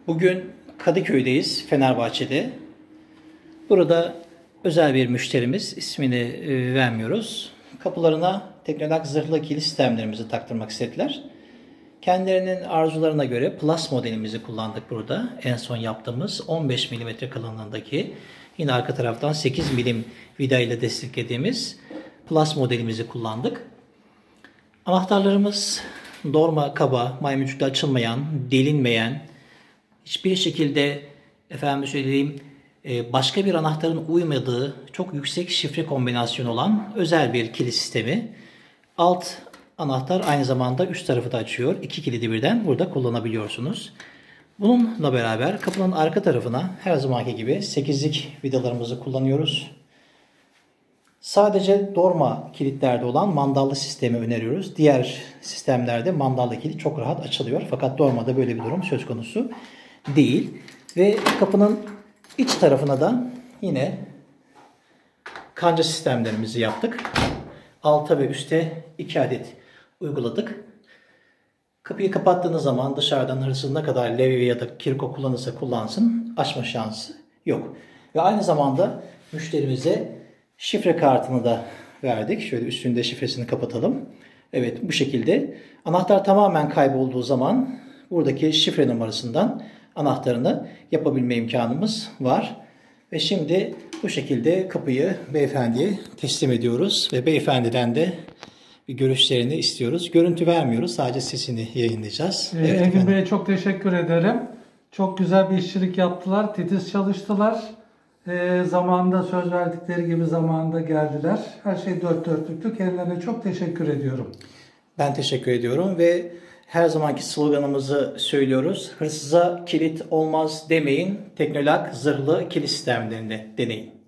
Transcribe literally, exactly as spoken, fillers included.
Bugün Kadıköy'deyiz, Fenerbahçe'de. Burada özel bir müşterimiz, ismini e, vermiyoruz. Kapılarına Teknolak zırhlı kilit sistemlerimizi taktırmak istediler. Kendilerinin arzularına göre Plus modelimizi kullandık burada. En son yaptığımız on beş milimetre kalınlığındaki, yine arka taraftan sekiz milim vida ile desteklediğimiz Plus modelimizi kullandık. Anahtarlarımız dorma kaba, maymuncukla açılmayan, delinmeyen, hiçbir şekilde efendim söyleyeyim başka bir anahtarın uymadığı çok yüksek şifre kombinasyonu olan özel bir kilit sistemi. Alt anahtar aynı zamanda üst tarafı da açıyor. İki kilidi birden burada kullanabiliyorsunuz. Bununla beraber kapının arka tarafına her zamanki gibi sekizlik vidalarımızı kullanıyoruz. Sadece dorma kilitlerde olan mandallı sistemi öneriyoruz. Diğer sistemlerde mandallı kilit çok rahat açılıyor. Fakat dormada böyle bir durum söz konusu değil. Ve kapının iç tarafına da yine kanca sistemlerimizi yaptık. Alta ve üste iki adet uyguladık. Kapıyı kapattığınız zaman dışarıdan hırsız ne kadar levye ya da kirko kullanırsa kullansın, açma şansı yok. Ve aynı zamanda müşterimize şifre kartını da verdik. Şöyle üstünde şifresini kapatalım. Evet, bu şekilde. Anahtar tamamen kaybolduğu zaman buradaki şifre numarasından anahtarını yapabilme imkanımız var. Ve şimdi bu şekilde kapıyı beyefendiye teslim ediyoruz. Ve beyefendiden de bir görüşlerini istiyoruz. Görüntü vermiyoruz. Sadece sesini yayınlayacağız. Ee, Evet, Engin Bey'e çok teşekkür ederim. Çok güzel bir işçilik yaptılar. Titiz çalıştılar. Ee, zamanında söz verdikleri gibi zamanında geldiler. Her şey dört dörtlüktü. Kendilerine çok teşekkür ediyorum. Ben teşekkür ediyorum ve her zamanki sloganımızı söylüyoruz. Hırsıza kilit olmaz demeyin. Teknolak zırhlı kilit sistemlerini deneyin.